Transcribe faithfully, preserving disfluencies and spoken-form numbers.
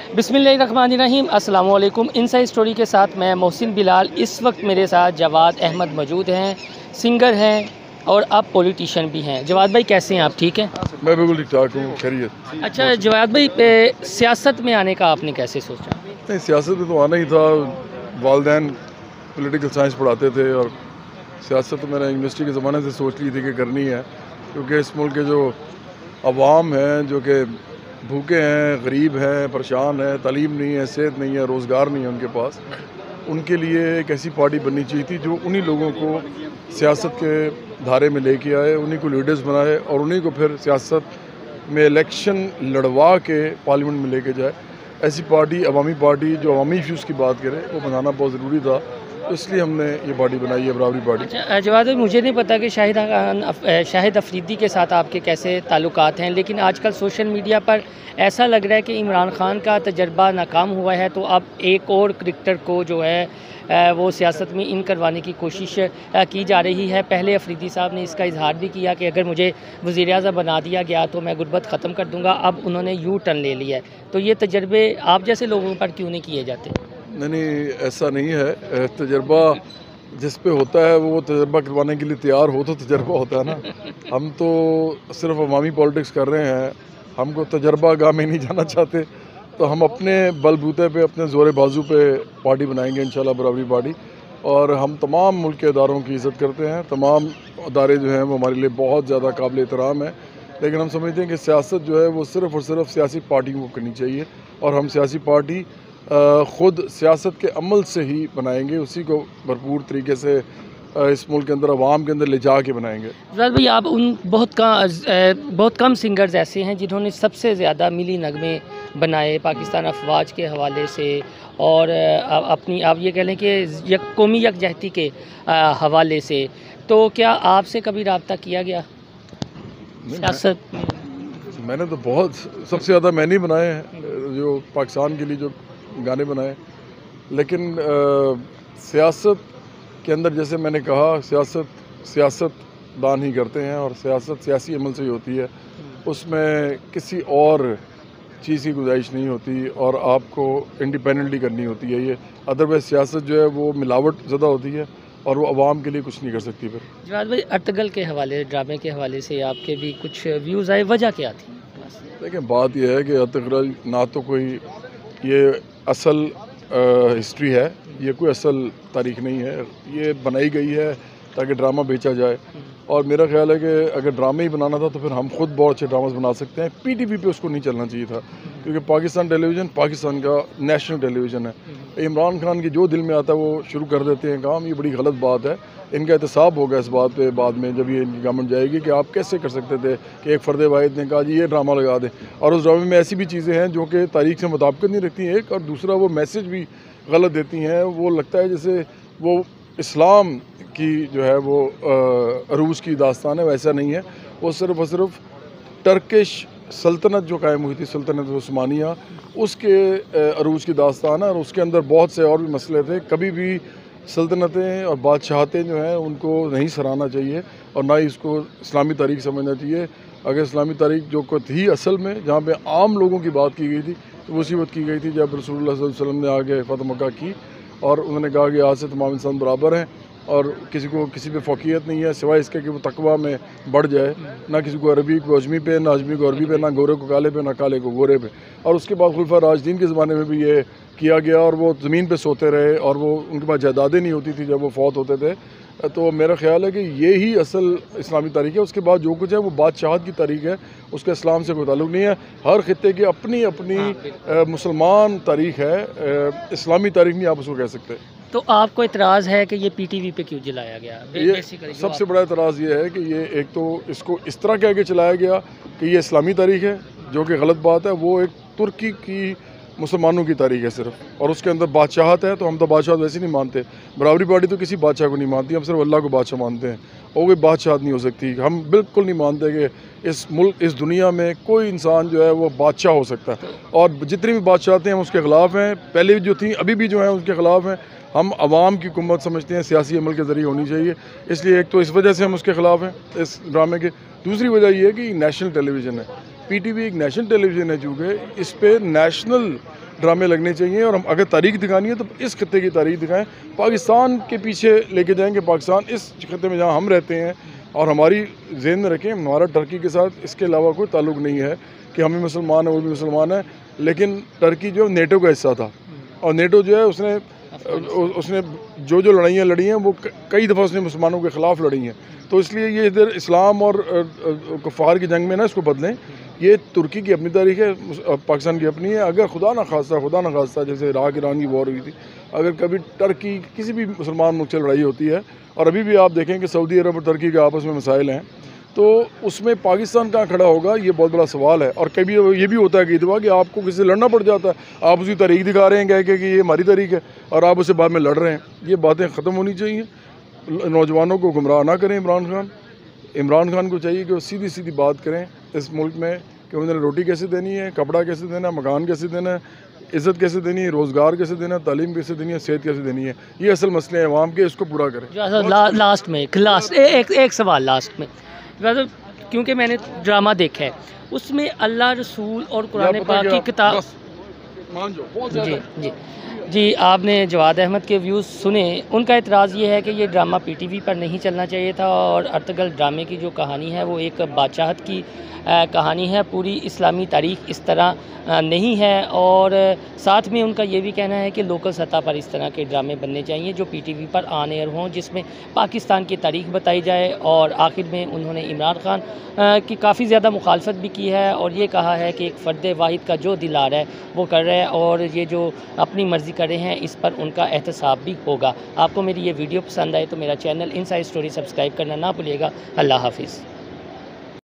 बिस्मिल्लाहिर्रहमानिर्रहीम, अस्सलाम वालेकुम। इनसाइड स्टोरी के साथ मैं मोहसिन बिलाल। इस वक्त मेरे साथ जवाद अहमद मौजूद हैं, सिंगर हैं और अब पॉलिटिशियन भी हैं। जवाद भाई कैसे हैं आप? ठीक हैं? मैं बिल्कुल ठीक ठाक हूँ, खैरियत। अच्छा जवाद भाई, ए, सियासत में आने का आपने कैसे सोचा? नहीं, सियासत में तो आना ही था। वालदैन पॉलिटिकल साइंस पढ़ाते थे और सियासत तो मैंने यूनिवर्सिटी के ज़माने से सोच ली थी कि करनी है, क्योंकि इस मुल्क के जो अवाम हैं, जो कि भूखे हैं, गरीब हैं, परेशान हैं, तालीम नहीं है, सेहत नहीं है, रोज़गार नहीं है उनके पास, उनके लिए एक ऐसी पार्टी बननी चाहिए थी जो उन्हीं लोगों को सियासत के धारे में लेके आए, उन्हीं को लीडर्स बनाए और उन्हीं को फिर सियासत में इलेक्शन लड़वा के पार्लियामेंट में लेके जाए। ऐसी पार्टी, अवामी पार्टी जो अवामी इश्यूज़ की बात करे, वो बनाना बहुत ज़रूरी था, तो इसलिए हमने ये पार्टी बनाई है, बराबरी पार्टी। अच्छा जवाद भाई, मुझे नहीं पता कि शाहिद खान शाहिद अफरीदी के साथ आपके कैसे ताल्लुकात हैं, लेकिन आजकल सोशल मीडिया पर ऐसा लग रहा है कि इमरान खान का तजर्बा नाकाम हुआ है, तो अब एक और क्रिकेटर को जो है वो सियासत में इन करवाने की कोशिश की जा रही है। पहले अफरीदी साहब ने इसका इजहार भी किया कि अगर मुझे वज़ीर आज़म बना दिया गया तो मैं गुर्बत ख़त्म कर दूँगा। अब उन्होंने यू टर्न ले लिया है, तो ये तजर्बे आप जैसे लोगों पर क्यों नहीं किए जाते? नहीं नहीं, ऐसा नहीं है। तजर्बा जिस पे होता है वो तजर्बा करवाने के लिए तैयार हो तो तजर्बा होता है ना। हम तो सिर्फ अवामी पॉलिटिक्स कर रहे हैं, हमको तजर्बा गाह में नहीं जाना चाहते, तो हम अपने बलबूते पे, अपने ज़ोरे बाजू पे पार्टी बनाएंगे इंशाल्लाह, बराबरी पार्टी। और हम तमाम मुल्क के इदारों की इज़्ज़त करते हैं, तमाम अदारे जो हैं वो हमारे लिए बहुत ज़्यादा काबिल एहतराम है, लेकिन हम समझते हैं कि सियासत जो है वो सिर्फ़ और सिर्फ सियासी पार्टियों को करनी चाहिए और हम सियासी पार्टी ख़ुद सियासत के अमल से ही बनाएंगे, उसी को भरपूर तरीके से इस मुल्क के अंदर अवाम के अंदर ले जा के बनाएंगे। जवाद भाई, आप उन बहुत कम बहुत कम सिंगर्स ऐसे हैं जिन्होंने सबसे ज़्यादा मिली नगमे बनाए पाकिस्तान अफवाज के हवाले से और अपनी आप ये कह लें कि यक कौमी यकजहती के हवाले से, तो क्या आपसे कभी रब्ता किया गया सियासत में? मैंने तो बहुत सबसे ज़्यादा मैंने ही बनाए हैं जो पाकिस्तान के लिए जो गाने बनाए, लेकिन आ, सियासत के अंदर जैसे मैंने कहा, सियासत सियासत दान ही करते हैं और सियासत सियासी अमल से ही होती है, उसमें किसी और चीज़ की गुंजाइश नहीं होती और आपको इंडिपेंडेंटली करनी होती है ये। अदरवाइज सियासत जो है वो मिलावट ज़्यादा होती है और वो अवाम के लिए कुछ नहीं कर सकती। फिर जवाद भाई, अर्तगल के हवाले, ड्रामे के हवाले से आपके भी कुछ व्यूज़ आए, वजह क्या थी? लेकिन बात यह है कि अर्तगल ना तो कोई ये असल हिस्ट्री है, ये कोई असल तारीख़ नहीं है, ये बनाई गई है ताकि ड्रामा बेचा जाए। और मेरा ख्याल है कि अगर ड्रामे ही बनाना था तो फिर हम खुद बहुत अच्छे ड्रामास बना सकते हैं। पीटीवी पे उसको नहीं चलना चाहिए था, क्योंकि पाकिस्तान टेलीविज़न पाकिस्तान का नेशनल टेलीविज़न है। इमरान खान की जो दिल में आता है वो शुरू कर देते हैं काम, ये बड़ी गलत बात है। इनका एहतसाब होगा इस बात पे बाद में, जब ये इनकी गवर्नमेंट जाएगी, कि आप कैसे कर सकते थे कि एक फ़र्द वाहिद ने कहा जी ये ड्रामा लगा दें, और उस ड्रामे में ऐसी भी चीज़ें हैं जो कि तारीख़ से मुताबिकत नहीं रखती हैं, एक, और दूसरा वो मैसेज भी गलत देती हैं। वो लगता है जैसे वो इस्लाम की जो है वो अरूज की दास्तान है, वैसा नहीं है। वो सिर्फ़ और सिर्फ टर्किश सल्तनत जो कायम हुई थी, सल्तनत उस्मानिया, उसके अरूज की दास्तान है और उसके अंदर बहुत से और भी मसले थे। कभी भी सल्तनतें और बादशाहतें जो हैं उनको नहीं सराहना चाहिए और ना ही इसको इस्लामी तारीख़ समझना चाहिए। अगर इस्लामी तारीख़ जो को थी असल में, जहाँ पे आम लोगों की बात की गई थी, तो उसी वक्त की गई थी जब रसूलुल्लाह सल्लल्लाहु अलैहि वसल्लम ने आगे फ़तह मक्का की और उन्होंने कहा कि आज से तमाम इंसान बराबर हैं और किसी को किसी पे फ़ौक़ियत नहीं है सिवाय इसके कि वो तकवा में बढ़ जाए। ना किसी को अरबी को अजमी पे, ना अजमी को अरबी पे, ना गोरे को काले पे, ना काले को गोरे पे। और उसके बाद खुलफा राशिदीन के ज़माने में भी ये किया गया और वो ज़मीन पे सोते रहे और वो उनके पास जायदादें नहीं होती थी जब वो फौत होते थे। तो मेरा ख़्याल है कि ये ही असल इस्लामी तारीख़ है। उसके बाद जो कुछ है वो बादशाहत की तारीख़ है, उसका इस्लाम से कोई ताल्लुक़ नहीं है। हर ख़ित्ते की अपनी अपनी हाँ, मुसलमान तारीख़ है, इस्लामी तारीख़ नहीं आप उसको कह सकते। तो आपको इतराज़ है कि ये पीटीवी पे क्यों जलाया गया? ये सबसे बड़ा इतराज़ ये है कि ये एक तो इसको इस तरह कह के चलाया गया कि ये इस्लामी तारीख़ है, जो कि गलत बात है। वो एक तुर्की की मुसलमानों की तारीख़ है सिर्फ, और उसके अंदर बादशाहत है, तो हम तो बादशाहत वैसे नहीं मानते। बराबरी पार्टी तो किसी बादशाह को नहीं मानती, हम सिर्फ अल्लाह को बादशाह मानते हैं और कोई बादशाहत नहीं हो सकती। हम बिल्कुल नहीं मानते कि इस मुल्क इस दुनिया में कोई इंसान जो है वो बादशाह हो सकता है, और जितनी भी बादशाहतें हैं उसके ख़िलाफ़ हैं, पहले जो थी अभी भी जो हैं उसके ख़िलाफ़ हैं। हम आवाम की हुकूमत समझते हैं सियासी अमल के ज़रिए होनी चाहिए, इसलिए एक तो इस वजह से हम उसके ख़िलाफ़ हैं इस ड्रामे के। दूसरी वजह यह है कि नेशनल टेलीविज़न है, पीटीवी एक नेशनल टेलीविज़न है, चूँकि इस पर नेशनल ड्रामे लगने चाहिए। और हम अगर तारीख दिखानी है तो इस खत्ते की तारीख दिखाएं, पाकिस्तान के पीछे लेके जाएंगे। पाकिस्तान इस खत्ते में जहाँ हम रहते हैं, और हमारी ज़हन में रखें हमारा टर्की के साथ इसके अलावा कोई ताल्लुक़ नहीं है कि हम भी मुसलमान हैं वो भी मुसलमान है। लेकिन टर्की जो नेटो का हिस्सा था, और नेटो जो है उसने उसने जो जो लड़ाइयाँ लड़ी हैं वो कई दफ़ा उसने मुसलमानों के ख़िलाफ़ लड़ी हैं। तो इसलिए ये इधर इस्लाम और कुफ़ार की जंग में ना इसको बदलें। ये तुर्की की अपनी तारीख है, पाकिस्तान की अपनी है। अगर खुदा न खास्ता खुदा न खास्ता जैसे इराक ईरान की वॉर हुई थी, अगर कभी टर्की किसी भी मुसलमान मुल्क से लड़ाई होती है, और अभी भी आप देखें कि सऊदी अरब और टर्की के आपस में मसाइल हैं, तो उसमें पाकिस्तान कहाँ खड़ा होगा, ये बहुत बड़ा सवाल है। और कभी ये भी होता है कि दफ़ा कि आपको किसी से लड़ना पड़ जाता है, आप उसकी तारीख दिखा रहे हैं कह के कि ये हमारी तारीख है, और आप उससे बाद में लड़ रहे हैं। ये बातें ख़त्म होनी चाहिए। नौजवानों को गुमराह ना करें। इमरान खान इमरान खान को चाहिए कि वो सीधी सीधी बात करें इस मुल्क में कि उन्हें रोटी कैसे देनी है, कपड़ा कैसे देना है, मकान कैसे देना है, इज़्ज़त कैसे देनी है, रोज़गार कैसे देना है, तालीम कैसे देनी है, सेहत कैसे देनी है। ये असल मसले हैं अवाम के, इसको पूरा करें। ला, लास्ट में लास्ट एक एक सवाल लास्ट में, क्योंकि मैंने ड्रामा देखा है, उसमें अल्लाह रसूल और कुरान पाक की किताब जी जी जी आपने जवाद अहमद के व्यूज़ सुने। उनका एतराज़ ये है कि ये ड्रामा पीटीवी पर नहीं चलना चाहिए था, और अर्तगल ड्रामे की जो कहानी है वो एक बादशाहत की आ, कहानी है। पूरी इस्लामी तारीख़ इस तरह आ, नहीं है। और साथ में उनका ये भी कहना है कि लोकल सतह पर इस तरह के ड्रामे बनने चाहिए जो पीटीवी पर ऑन एयर हों, जिसमें पाकिस्तान की तारीख़ बताई जाए। और आखिर में उन्होंने इमरान खान आ, की काफ़ी ज़्यादा मुखालफत भी की है, और ये कहा है कि एक फ़र्द वाहिद का जो दिल आ रहा है वो कर रहा है, और ये जो अपनी मर्ज़ी कर रहे हैं इस पर उनका एहतसाब भी होगा। आपको मेरी ये वीडियो पसंद आए तो मेरा चैनल इनसाइड स्टोरी सब्सक्राइब करना ना भूलिएगा। अल्लाह हाफिज़।